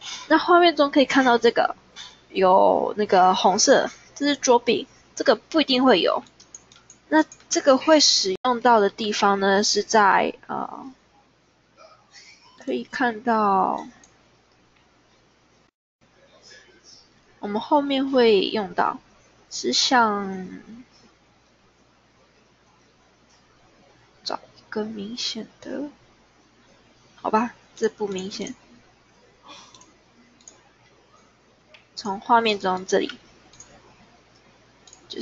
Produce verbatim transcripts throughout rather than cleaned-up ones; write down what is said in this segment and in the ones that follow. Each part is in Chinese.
那画面中可以看到这个有那个红色，这是桌壁，这个不一定会有。那这个会使用到的地方呢，是在呃，可以看到我们后面会用到，是像找一个明显的，好吧，这不明显。从画面中这里，就是，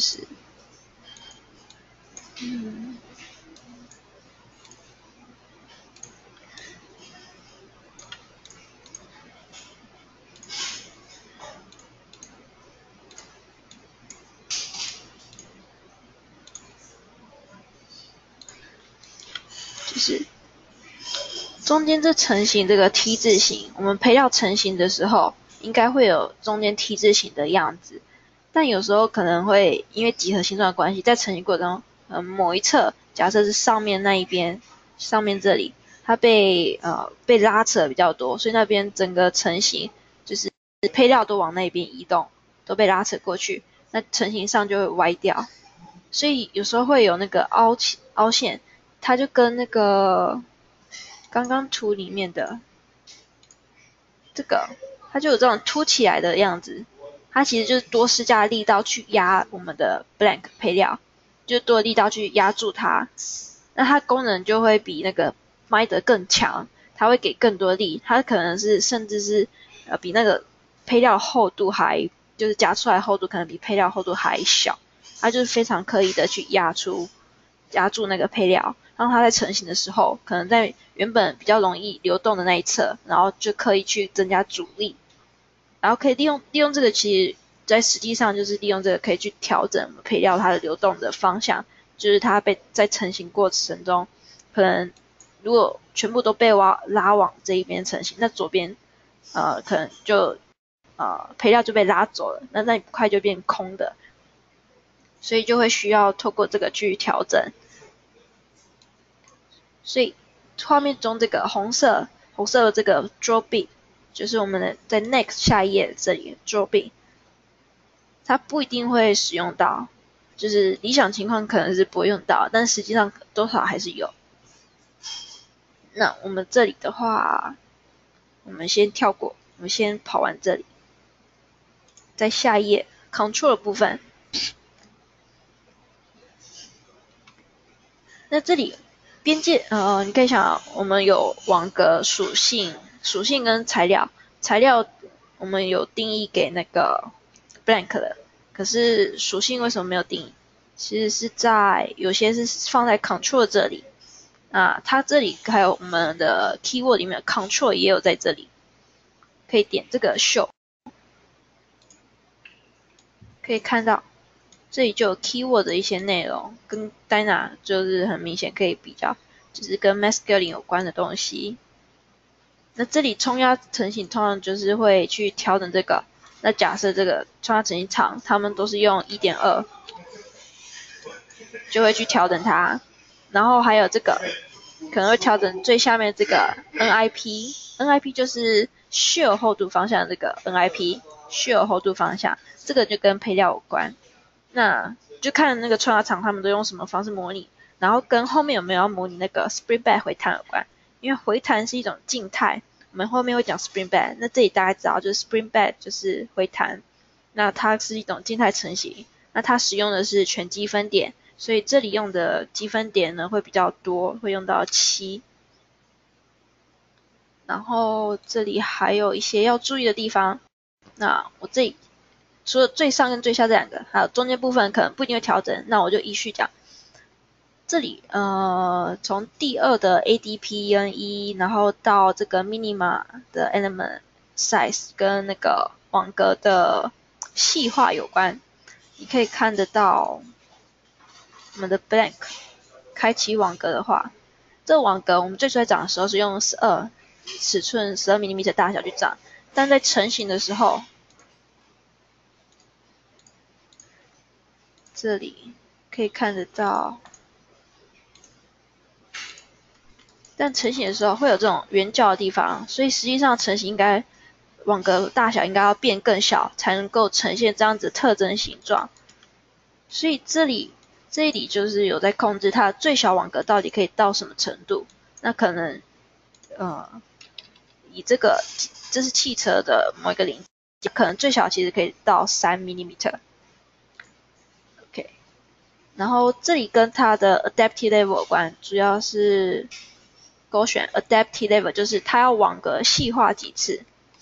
嗯，就是中间这成型这个 T 字形，我们配料成型的时候，应该会有中间 T 字形的样子。但有时候可能会因为几何形状的关系，在成型过程中，呃，某一侧，假设是上面那一边，上面这里，它被呃被拉扯比较多，所以那边整个成型就是配料都往那边移动，都被拉扯过去，那成型上就会歪掉。所以有时候会有那个凹凹陷，它就跟那个刚刚图里面的这个，它就有这种凸起来的样子。它其实就是多施加力道去压我们的 blank 配料，就多力道去压住它，那它功能就会比那个 minder 更强，它会给更多力，它可能是甚至是呃比那个配料厚度还就是加出来厚度可能比配料厚度还小，它就是非常刻意的去压出压住那个配料，让它在成型的时候，可能在原本比较容易流动的那一侧，然后就刻意去增加阻力。然后可以利用利用这个，其实在实际上就是利用这个可以去调整配料它的流动的方向，就是它被在成型过程中，可能如果全部都被挖拉往这一边成型，那左边呃可能就呃配料就被拉走了，那那一块就变空的，所以就会需要透过这个去调整。所以画面中这个红色红色的这个 draw bit， 就是我们的在 next 下一页这里 draw bit， 它不一定会使用到，就是理想情况可能是不会用到，但实际上多少还是有。那我们这里的话，我们先跳过，我们先跑完这里，在下一页 control 的部分。那这里边界，呃，你可以想，我们有网格属性，属性跟材料，材料我们有定义给那个 blank 的，可是属性为什么没有定义？其实是在有些是放在 control 这里，啊，它这里还有我们的 keyword 里面的 control 也有在这里，可以点这个 show， 可以看到这里就有 keyword 的一些内容，跟 Dyna 就是很明显可以比较，就是跟 mascaling 有关的东西。那这里冲压成型通常就是会去调整这个，那假设这个冲压成型厂他们都是用 一点二， 就会去调整它，然后还有这个可能会调整最下面这个 N I P， N I P 就是 shear 厚度方向的这个 N I P， shear 厚度方向，这个就跟配料有关。那就看那个冲压厂他们都用什么方式模拟，然后跟后面有没有要模拟那个 spring back 回弹有关，因为回弹是一种静态，我们后面会讲 spring back， 那这里大家知道就是 spring back 就是回弹，那它是一种静态成型，那它使用的是全积分点，所以这里用的积分点呢会比较多，会用到七。然后这里还有一些要注意的地方，那我这里除了最上跟最下这两个，还有中间部分可能不一定会调整，那我就依序讲。这里呃，从第二的 A D P N 一，然后到这个 minima 的 element size 跟那个网格的细化有关，你可以看得到我们的 blank 开启网格的话，这个网格我们最初在长的时候是用十二尺寸十二 mm 大小去长，但在成型的时候，这里可以看得到，但成型的时候会有这种圆角的地方，所以实际上成型应该网格大小应该要变更小，才能够呈现这样子特征形状。所以这里这里就是有在控制它最小网格到底可以到什么程度。那可能呃以这个这是汽车的某一个零件，可能最小其实可以到三 millimeter。OK， 然后这里跟它的 adaptive level 有关，主要是勾选 adaptive level， 就是它要网格细化几次。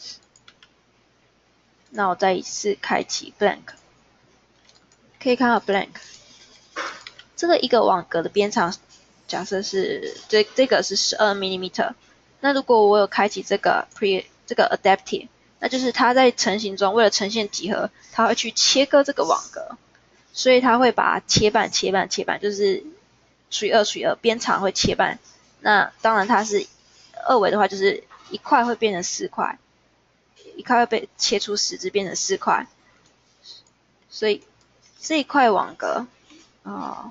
那我再一次开启 blank， 可以看到 blank， 这个一个网格的边长，假设是这这个是十二 millimeter， 那如果我有开启这个 pre 这个 adaptive， 那就是它在成型中为了呈现几何，它会去切割这个网格，所以它会把它切半切半切半，就是除以二除以二，边长会切半。那当然它是二维的话，就是一块会变成四块。一块会被切出十只变成四块，所以这一块网格，哦，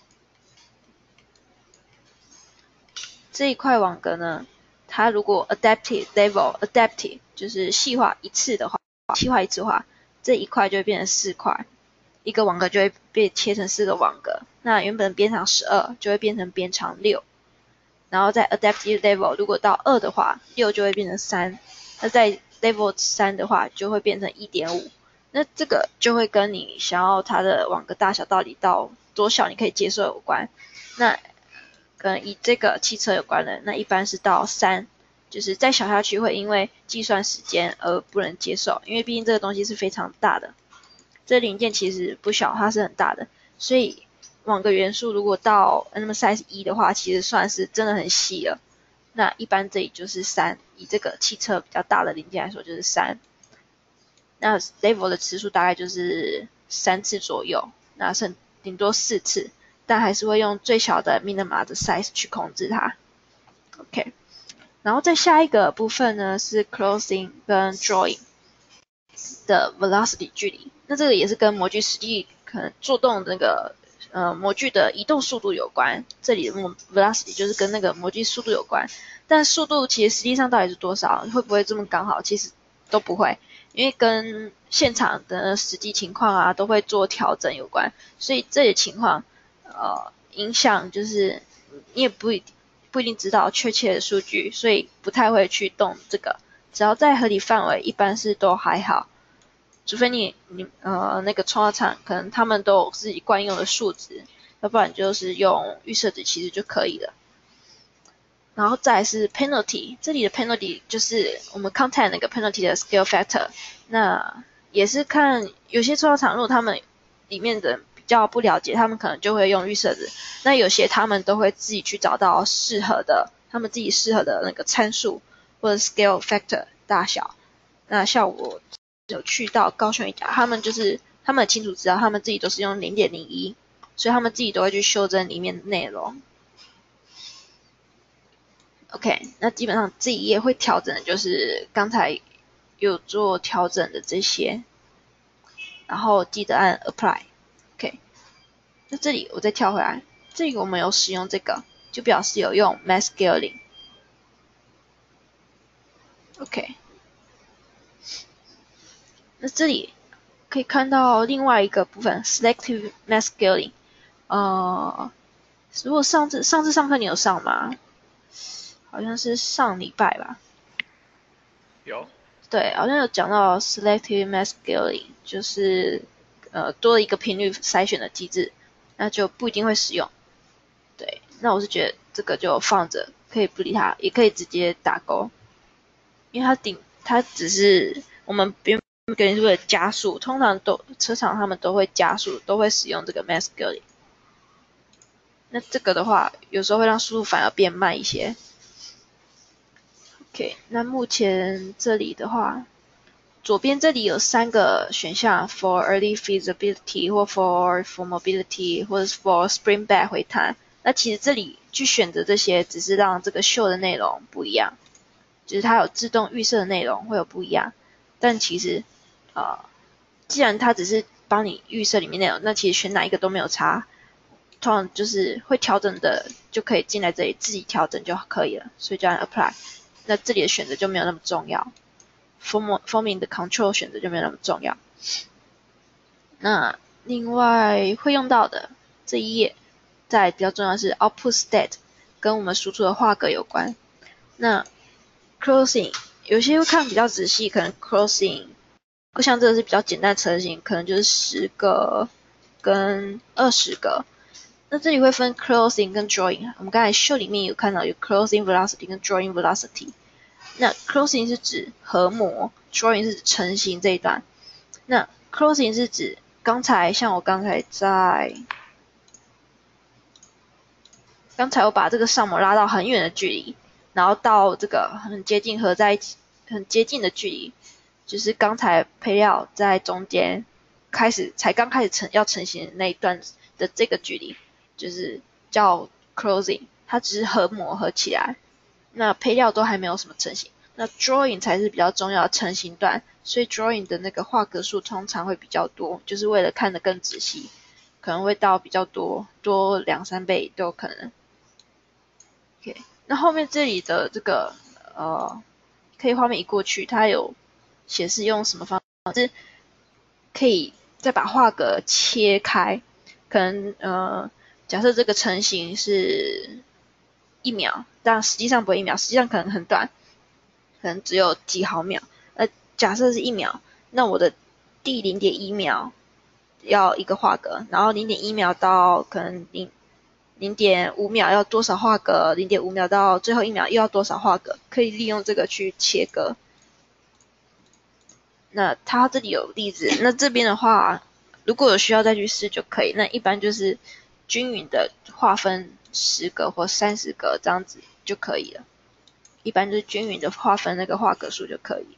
这一块网格呢，它如果 adaptive level adaptive 就是细化一次的话，细化一次的话，这一块就会变成四块，一个网格就会被切成四个网格。那原本边长十二就会变成边长六，然后在 adaptive level 如果到二的话，六就会变成三，那在level 三的话就会变成 一点五， 那这个就会跟你想要它的网格大小到底到多小你可以接受有关。那可能以这个汽车有关的，那一般是到三，就是再小下去会因为计算时间而不能接受，因为毕竟这个东西是非常大的，这零件其实不小，它是很大的，所以网格元素如果到 N M size 一的话，其实算是真的很细了。那一般这里就是三，以这个汽车比较大的零件来说就是三。那 level 的次数大概就是三次左右，那剩顶多四次，但还是会用最小的 minima 的 size 去控制它。OK， 然后再下一个部分呢是 closing 跟 drawing 的 velocity 距离，那这个也是跟模具实际可能做动那个呃模具的移动速度有关，这里的 velocity 就是跟那个模具速度有关，但速度其实实际上到底是多少，会不会这么刚好，其实都不会，因为跟现场的实际情况啊都会做调整有关，所以这些情况呃影响就是你也不一不一定知道确切的数据，所以不太会去动这个，只要在合理范围一般是都还好。除非你你呃那个冲压厂可能他们都有自己惯用的数值，要不然就是用预设值其实就可以了。然后再来是 penalty， 这里的 penalty 就是我们刚才那个 penalty 的 scale factor， 那也是看有些冲压厂如果他们里面的比较不了解，他们可能就会用预设值，那有些他们都会自己去找到适合的，他们自己适合的那个参数或者 scale factor 大小。那像我有去到高雄一家，他们就是他们很清楚知道他们自己都是用 零点零一， 所以他们自己都会去修正里面的内容。OK， 那基本上这一页会调整的就是刚才有做调整的这些，然后记得按 apply。OK， 那这里我再跳回来，这里我们有使用这个，就表示有用 mass scaling。OK， 那这里可以看到另外一个部分 selective mass scaling。呃，如果上次上次上课你有上吗？好像是上礼拜吧。 有。 对，好像有讲到 selective mass scaling， 就是呃多了一个频率筛选的机制，那就不一定会使用。对，那我是觉得这个就放着，可以不理它，也可以直接打勾，因为它顶它只是我们别人是为了加速，通常都车厂他们都会加速，都会使用这个 mass scaling。那这个的话，有时候会让速度反而变慢一些。OK， 那目前这里的话，左边这里有三个选项 for early feasibility 或 for for mobility 或者是 for spring back 回弹。那其实这里去选择这些，只是让这个秀的内容不一样，就是它有自动预设的内容会有不一样。但其实呃，既然它只是帮你预设里面内容，那其实选哪一个都没有差。通常就是会调整的就可以进来这里自己调整就可以了，所以就按 apply。那这里的选择就没有那么重要。 forming forming 的 control 选择就没有那么重要。那另外会用到的这一页，再比较重要的是 output state， 跟我们输出的画格有关。那 closing 有些会看比较仔细，可能 closing 像这个是比较简单的成型，可能就是十个跟二十个。那这里会分 closing 跟 drawing， 我们刚才 show 里面有看到有 closing velocity 跟 drawing velocity。那 closing 是指合模， drawing 是指成型这一段。那 closing 是指刚才像我刚才在刚才我把这个上模拉到很远的距离，然后到这个很接近合在一起很接近的距离，就是刚才配料在中间开始才刚开始成要成型的那一段的这个距离，就是叫 closing， 它只是合模合起来，那配料都还没有什么成型。那 drawing 才是比较重要的成型段，所以 drawing 的那个画格数通常会比较多，就是为了看得更仔细，可能会到比较多，多两三倍都有可能。OK， 那后面这里的这个呃，可以画面移过去，它有显示用什么方式可以再把画格切开，可能呃，假设这个成型是一秒，但实际上不会一秒，实际上可能很短，可能只有几毫秒。那假设是一秒，那我的第 零点一 秒要一个画格，然后 零点一 秒到可能零 零点五 秒要多少画格， 零点五 秒到最后一秒又要多少画格，可以利用这个去切割。那它这里有例子，那这边的话如果有需要再去试就可以，那一般就是均匀的划分十格或三十格这样子就可以了，一般就是均匀的划分那个画格数就可以。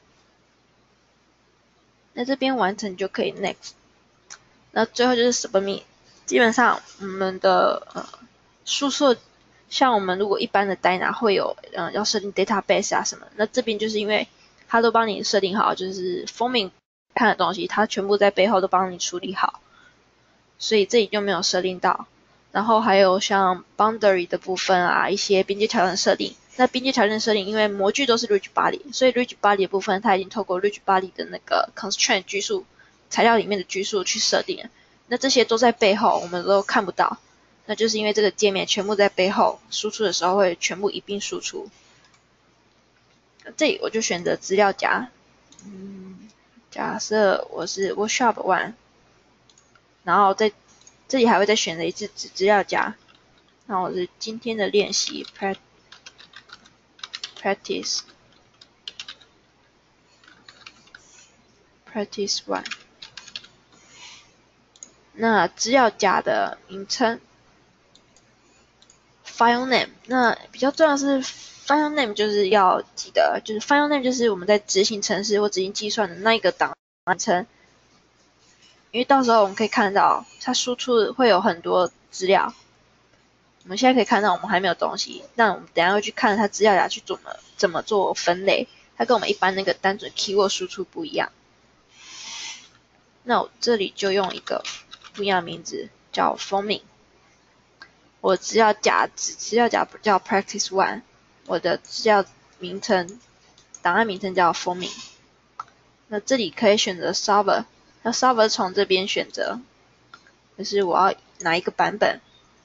那这边完成就可以 next， 那最后就是 submit。 基本上我们的呃输出，像我们如果一般的 Dyna 会有呃要设定 database 啊什么，那这边就是因为它都帮你设定好，就是 forming 看的东西它全部在背后都帮你处理好，所以这里就没有设定到。然后还有像 boundary 的部分啊，一些边界条件设定。那边界条件设定，因为模具都是 rigid body， 所以 rigid body 的部分它已经透过 rigid body 的那个 constraint 拘束材料里面的拘束去设定了。那这些都在背后，我们都看不到。那就是因为这个界面全部在背后，输出的时候会全部一并输出。这里我就选择资料夹，嗯，假设我是 workshop one， 然后在这里还会再选择一次子资料夹，那我是今天的练习 practice practice one。那资料夹的名称 file name， 那比较重要的是 file name 就是要记得，就是 file name 就是我们在执行程式或执行计算的那一个档名称，因为到时候我们可以看到它输出会有很多资料，我们现在可以看到我们还没有东西，那我们等一下会去看它资料夹去怎么怎么做分类，它跟我们一般那个单纯 keyword 输出不一样。那我这里就用一个不一样的名字叫 forming， 我资料夹资料夹叫 practice one， 我的资料名称档案名称叫 forming。 那这里可以选择 solver， 那 solver 从这边选择，就是我要哪一个版本。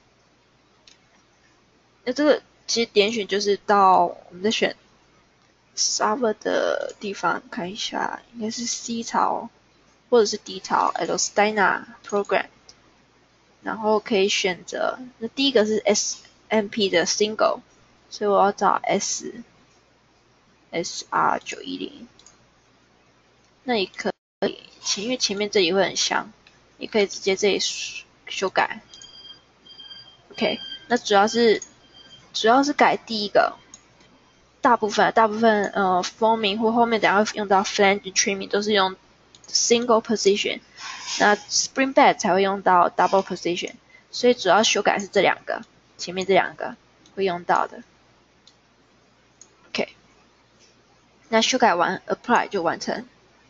那这个其实点选就是到我们在选 solver 的地方看一下，应该是 C 槽或者是 D 槽 Ls Dyna Program， 然后可以选择，那第一个是 S M P 的 Single， 所以我要找 S S R 九一零， 那也可以，因为前面这里会很香，也可以直接这里修改。 OK， 那主要是主要是改第一个，大部分大部分呃 forming 或后面等下会用到 flange trimming 都是用 single position， 那 spring back 才会用到 double position， 所以主要修改是这两个，前面这两个会用到的。 OK， 那修改完 apply 就完成。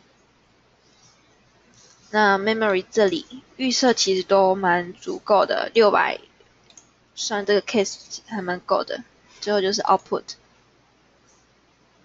那 memory 这里预设其实都蛮足够的，六百算这个 case 还蛮够的。最后就是 output，